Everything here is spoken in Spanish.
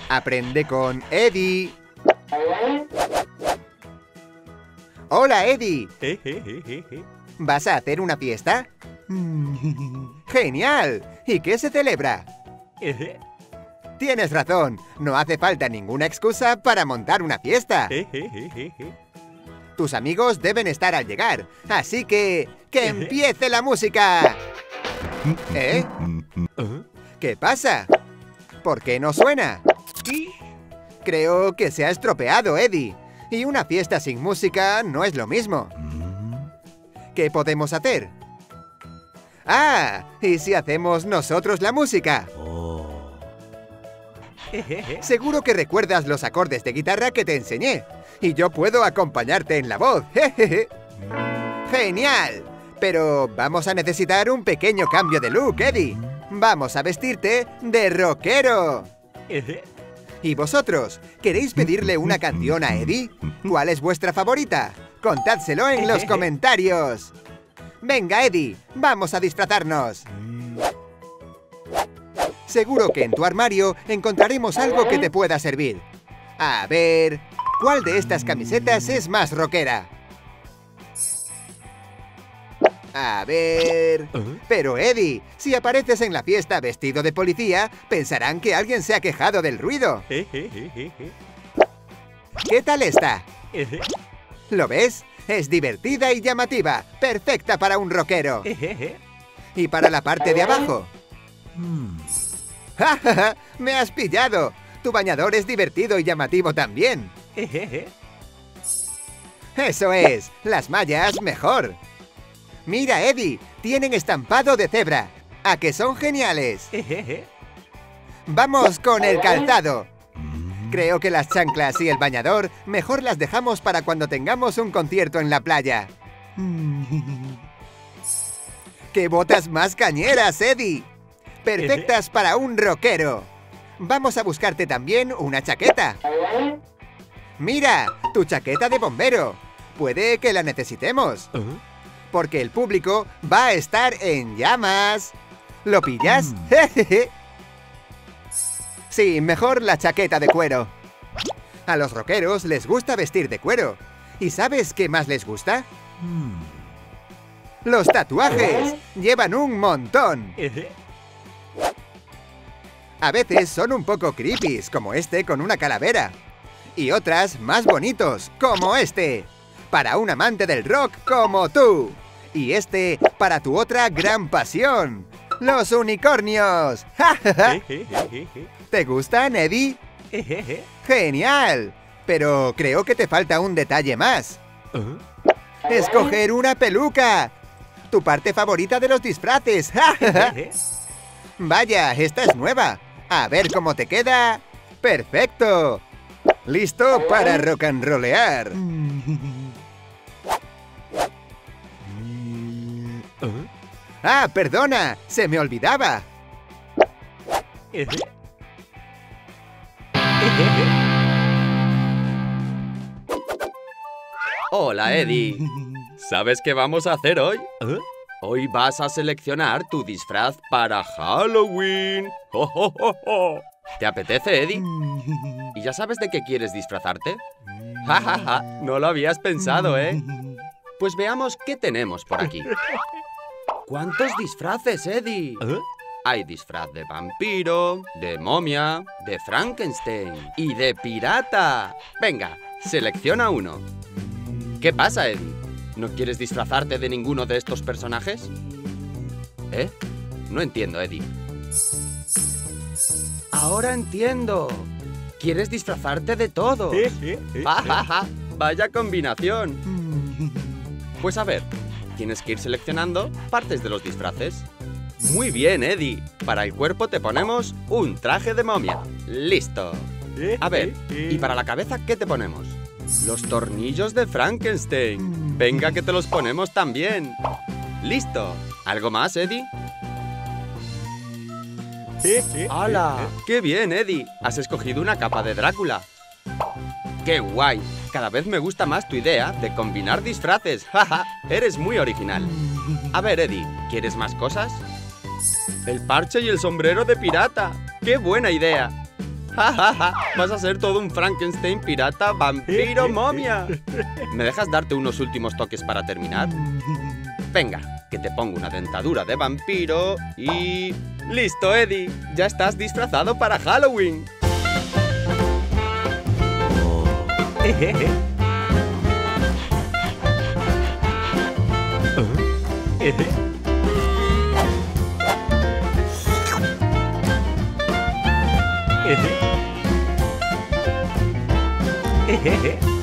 Aprende con Eddie. Hola, Eddie. ¿Vas a hacer una fiesta? ¡Genial! ¿Y qué se celebra? Tienes razón, no hace falta ninguna excusa para montar una fiesta. Tus amigos deben estar al llegar, así que empiece la música. ¿Eh? ¿Qué pasa? ¿Por qué no suena? Creo que se ha estropeado, Eddie. Y una fiesta sin música no es lo mismo. ¿Qué podemos hacer? ¡Ah! ¿Y si hacemos nosotros la música? Seguro que recuerdas los acordes de guitarra que te enseñé. Y yo puedo acompañarte en la voz. ¡Genial! Pero vamos a necesitar un pequeño cambio de look, Eddie. Vamos a vestirte de rockero. ¿Y vosotros? ¿Queréis pedirle una canción a Eddie? ¿Cuál es vuestra favorita? Contádselo en los comentarios. Venga, Eddie, vamos a disfrazarnos. Seguro que en tu armario encontraremos algo que te pueda servir. A ver, ¿cuál de estas camisetas es más rockera? A ver... Pero, Eddie, si apareces en la fiesta vestido de policía, pensarán que alguien se ha quejado del ruido. ¿Qué tal esta? ¿Lo ves? Es divertida y llamativa, perfecta para un rockero. ¿Y para la parte de abajo? ¡Ja, ja, ja! ¡Me has pillado! Tu bañador es divertido y llamativo también. Eso es, las mallas mejor. Mira, Eddie, tienen estampado de cebra. ¿A que son geniales? Vamos con el calzado. Creo que las chanclas y el bañador mejor las dejamos para cuando tengamos un concierto en la playa. ¡Qué botas más cañeras, Eddie! Perfectas para un rockero. Vamos a buscarte también una chaqueta. Mira, tu chaqueta de bombero. Puede que la necesitemos. Porque el público va a estar en llamas. ¿Lo pillas? Sí, mejor la chaqueta de cuero. A los rockeros les gusta vestir de cuero. ¿Y sabes qué más les gusta? ¡Los tatuajes! ¡Llevan un montón! A veces son un poco creepies, como este con una calavera. Y otras más bonitos, como este. Para un amante del rock como tú. Y este para tu otra gran pasión. ¡Los unicornios! ¿Te gustan, Eddie? ¡Genial! Pero creo que te falta un detalle más. ¡Escoger una peluca! ¡Tu parte favorita de los disfraces! Vaya, esta es nueva. A ver cómo te queda. ¡Perfecto! ¡Listo para rock and rollear! ¡Ah, perdona! ¡Se me olvidaba! Hola, Eddie. ¿Sabes qué vamos a hacer hoy? Hoy vas a seleccionar tu disfraz para Halloween. ¡Oh, oh, oh, oh! ¿Te apetece, Eddie? ¿Y ya sabes de qué quieres disfrazarte? ¡Ja, ja, ja! No lo habías pensado, ¿eh? Pues veamos qué tenemos por aquí. ¿Cuántos disfraces, Eddie? Hay disfraz de vampiro, de momia, de Frankenstein y de pirata. Venga, selecciona uno. ¿Qué pasa, Eddie? ¿No quieres disfrazarte de ninguno de estos personajes? ¿Eh? No entiendo, Eddie. Ahora entiendo. ¿Quieres disfrazarte de todo? ¡Ja, ja, ja! ¡Vaya combinación! Pues a ver, tienes que ir seleccionando partes de los disfraces. Muy bien, Eddie. Para el cuerpo te ponemos un traje de momia. ¡Listo! A ver, ¿y para la cabeza qué te ponemos? Los tornillos de Frankenstein. Venga que te los ponemos también. ¡Listo! ¿Algo más, Eddie? ¡Hala! ¡Qué bien, Eddie! Has escogido una capa de Drácula. ¡Qué guay! Cada vez me gusta más tu idea de combinar disfraces. ¡Jaja! Eres muy original. A ver, Eddie, ¿quieres más cosas? El parche y el sombrero de pirata. ¡Qué buena idea! Vas a ser todo un Frankenstein pirata, vampiro, momia. ¿Me dejas darte unos últimos toques para terminar? Venga, que te pongo una dentadura de vampiro y... ¡Listo, Eddie! ¡Ya estás disfrazado para Halloween! Hehehe